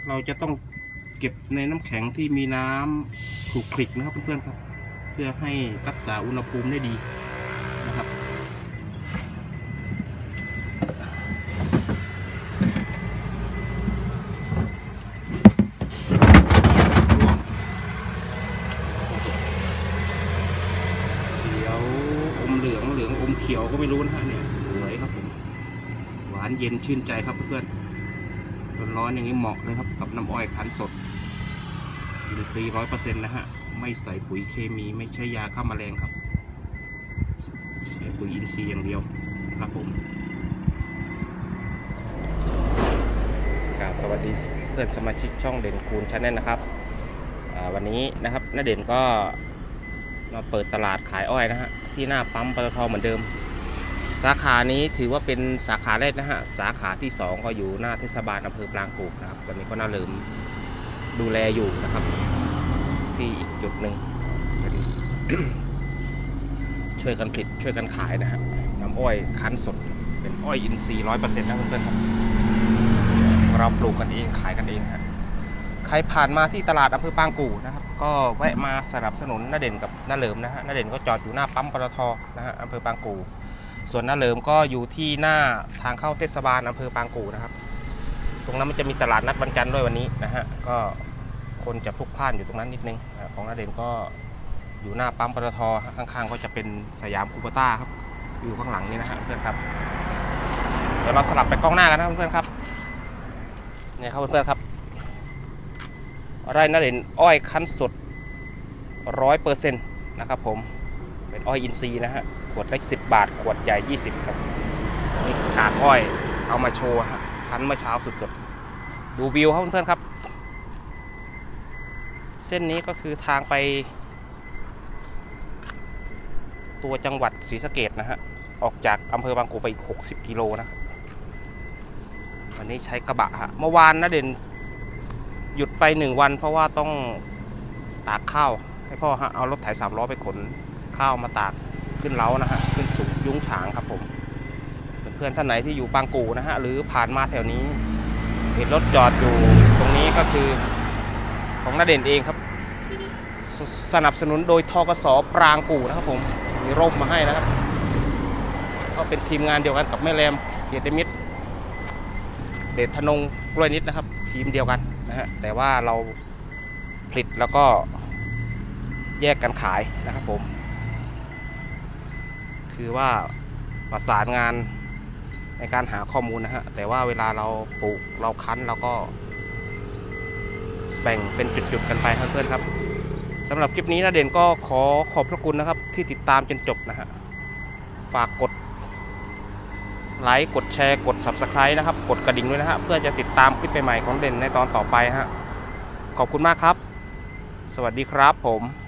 เราจะต้องเก็บในน้ำแข็งที่มีน้ำขลุกคลิกนะครับเพื่อนๆครับเพื่อให้รักษาอุณหภูมิได้ดีนะครับอมเขียวก็ไม่รู้นะฮะเนี่ยสวยครับผมหวานเย็นชื่นใจครับเพื่อนร้อนๆอย่างนี้เหมาะเลยครับกับน้ำอ้อยคั้นสดอินทรีย์100%นะฮะไม่ใส่ปุ๋ยเคมีไม่ใช้ยาฆ่าแมลงครับใช้ปุ๋ยอินทรีย์อย่างเดียวครับผมสวัสดีเพื่อนสมาชิกช่องเด่นคูณชาแนลนะครับวันนี้นะครับน้าเด่นก็มาเปิดตลาดขายอ้อยนะฮะที่หน้าปั๊มปตท.เหมือนเดิมสาขานี้ถือว่าเป็นสาขาแรกนะฮะสาขาที่2ก็อยู่หน้าเทศบาลอำเภอปรางกู่นะครับตอนนี้ก็น่าเริ่มดูแลอยู่นะครับที่อีกจุดหนึ่ง ช่วยกันผลิตช่วยกันขายนะฮะน้ำอ้อยคั้นสดเป็นอ้อยอินทรีย์100%นะเพื่อนๆครับเราปลูกกันเองขายกันเองฮะใครผ่านมาที่ตลาดอำเภอปรางกู่นะครับก็แวะมาสนับสนุนน้าเด่นกับน้าเหลิมนะฮะน้าเด่นก็จอดอยู่หน้าปั๊มปตท.นะฮะอำเภอปรางกู่ส่วนน้าเหลิมก็อยู่ที่หน้าทางเข้าเทศบาลอำเภอปรางกู่นะครับตรงนั้นมันจะมีตลาดนัดวันจันทร์ด้วยวันนี้นะฮะก็คนจะพลุกพล่านอยู่ตรงนั้นนิดนึงของน้าเด่นก็อยู่หน้าปั๊มปตท.ข้างๆก็จะเป็นสยามคูปต้าครับอยู่ข้างหลังนี่นะฮะเพื่อนครับเดี๋ยวเราสลับไปกล้องหน้ากันนะเพื่อนๆครับเนี่ยครับเพื่อนๆครับไร่น้าเด่นอ้อยคั้นสด100%นะครับผมเป็นอ้อยอินทรีย์นะฮะขวดเล็ก10 บาทขวดใหญ่20ครับนี่กากอ้อยเอามาโชว์ฮะคั้นเมื่อเช้าสดๆดูวิวครับเพื่อนๆครับเส้นนี้ก็คือทางไปตัวจังหวัดศรีสะเกษนะฮะออกจากอำเภอบางกูไปอีก60 กิโลนะครับวันนี้ใช้กระบะฮะเมื่อวานน้าเด่นหยุดไป1 วันเพราะว่าต้องตากข้าวให้พ่อฮะเอารถไถ3 ล้อไปขนข้าวมาตากขึ้นเล้านะฮะขึ้นสูงยุ้งฉางครับผมเพื่อนท่านไหนที่อยู่ปางกูนะฮะหรือผ่านมาแถวนี้เห็นรถจอดอยู่ตรงนี้ก็คือของน้าเด่นเองครับสนับสนุนโดยทกส.ปรางกูนะครับผมมีร่มมาให้นะครับก็เป็นทีมงานเดียวกันกับแม่แรมเกียรติมิตรเดชธนงกล้วยนิดนะครับทีมเดียวกันนะฮะแต่ว่าเราผลิตแล้วก็แยกกันขายนะครับผมคือว่าประสานงานในการหาข้อมูลนะฮะแต่ว่าเวลาเราปลูกเราคั้นเราก็แบ่งเป็นจุดๆกันไปเพื่อนๆครับสำหรับคลิปนี้น้าเด่นก็ขอบพระคุณนะครับที่ติดตามจนจบนะฮะฝากกดไลค์กดแชร์กด Subscribe นะครับกดกระดิ่งด้วยนะฮะเพื่อจะติดตามคลิปใหม่ๆของเด่นในตอนต่อไปฮะขอบคุณมากครับสวัสดีครับผม